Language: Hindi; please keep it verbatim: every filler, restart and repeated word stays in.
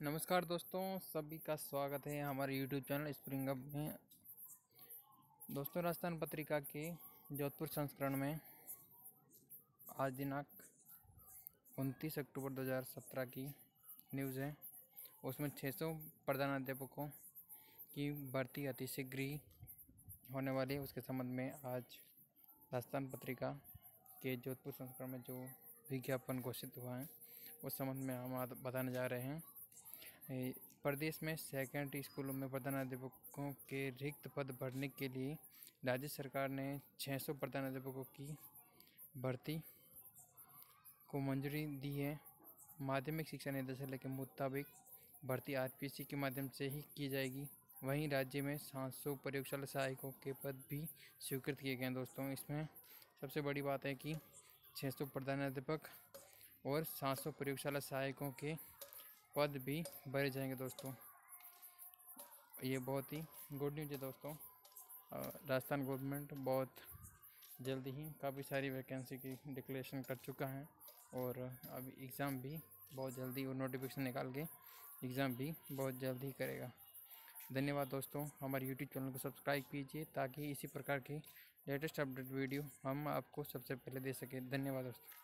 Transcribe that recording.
नमस्कार दोस्तों, सभी का स्वागत है हमारे यूट्यूब चैनल स्प्रिंग अप में। दोस्तों, राजस्थान पत्रिका के जोधपुर संस्करण में आज दिनांक उनतीस अक्टूबर दो हज़ार सत्रह की न्यूज़ है। उसमें छह सौ प्रधानाध्यापकों की भर्ती अतिशीघ्र ही होने वाली है। उसके संबंध में आज राजस्थान पत्रिका के जोधपुर संस्करण में जो विज्ञापन घोषित हुआ है उस संबंध में हम आज बताने जा रहे हैं। प्रदेश में सेकेंडरी स्कूलों में प्रधानाध्यापकों के रिक्त पद भरने के लिए राज्य सरकार ने छह सौ प्रधानाध्यापकों की भर्ती को मंजूरी दी है। माध्यमिक शिक्षा निदेशालय के मुताबिक भर्ती आरपीएससी के माध्यम से ही की जाएगी। वहीं राज्य में सात सौ प्रयोगशाला सहायकों के पद भी स्वीकृत किए गए हैं। दोस्तों, इसमें सबसे बड़ी बात है कि छह सौ प्रधानाध्यापक और सात सौ प्रयोगशाला सहायकों के पद भी भरे जाएंगे। दोस्तों, ये बहुत ही गुड न्यूज़ है। दोस्तों, राजस्थान गवर्नमेंट बहुत जल्दी ही काफ़ी सारी वैकेंसी की डिक्लेरेशन कर चुका है और अभी एग्ज़ाम भी बहुत जल्दी और नोटिफिकेशन निकाल के एग्ज़ाम भी बहुत जल्दी ही करेगा। धन्यवाद दोस्तों, हमारे यूट्यूब चैनल को सब्सक्राइब कीजिए ताकि इसी प्रकार की लेटेस्ट अपडेट वीडियो हम आपको सबसे पहले दे सकें। धन्यवाद दोस्तों।